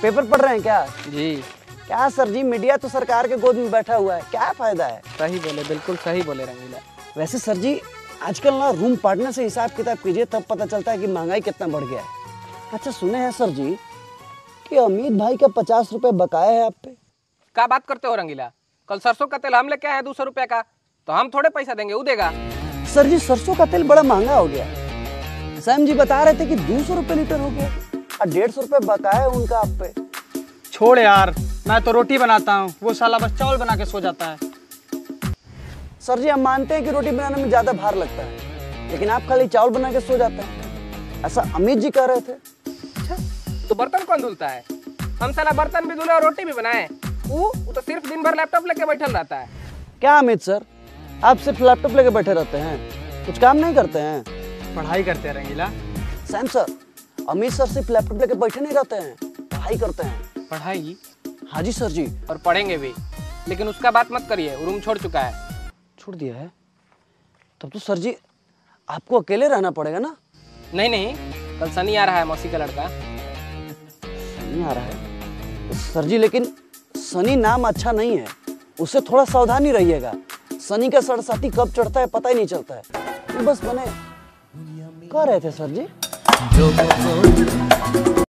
Paper पढ़ रहे हैं क्या? जी। क्या सर जी, मीडिया तो सरकार के गोद में बैठा हुआ है, क्या फायदा है? सही बोले, बिल्कुल सही बोले रंगीला। वैसे सर जी आजकल ना रूम पार्टनर से हिसाब किताब कीजिए तब पता चलता है कि महंगाई कितना बढ़ गया है। अच्छा सुने हैं सर जी कि अमित भाई का 50 रुपए बकाया है आप पे। क्या बात करते हो रंगीला? कल सरसों का तेल हम लेके आए 200 रुपए का, तो हम थोड़े पैसा देंगे, वो देगा। सर जी सरसों का तेल बड़ा महंगा हो गया। सैम जी बता रहे थे कि 200 रुपए लीटर हो गया और 150 रुपए बकाया है उनका आप पे। छोड़ यार, मैं तो रोटी बनाता हूँ, वो साला बस चावल बना के सो जाता है। सर जी हम मानते हैं कि रोटी बनाने में ज्यादा भार लगता है, लेकिन आप खाली चावल बना के सो जाते हैं, ऐसा अमित जी कह रहे थे। अच्छा, तो बर्तन कौन धुलता है? हम साला बर्तन भी धुले और रोटी भी बनाए। वो तो सिर्फ दिन भर लैपटॉप लेके बैठल रहता है। क्या अमित सर, आप सिर्फ लैपटॉप लेके बैठे रहते हैं, कुछ काम नहीं करते हैं? पढ़ाई करते हैं रंगीला। सैम सर, अमित सर सिर्फ लैपटॉप लेके बैठे नहीं रहते हैं, पढ़ाई करते हैं। पढ़ाई? हाँ जी सर जी। और पढ़ेंगे भी, लेकिन उसका बात मत करिए, रूम छोड़ चुका है। छोड़ दिया है? तब तो सर जी आपको अकेले रहना पड़ेगा ना? नहीं नहीं, कल सनी आ रहा है, मौसी का लड़का। सनी आ रहा है सर जी, लेकिन सनी नाम अच्छा नहीं है, उससे थोड़ा सावधानी रहिएगा। सनी का सरसाती कब चढ़ता है पता ही नहीं चलता है। ये बस बने कह रहे थे सर जी।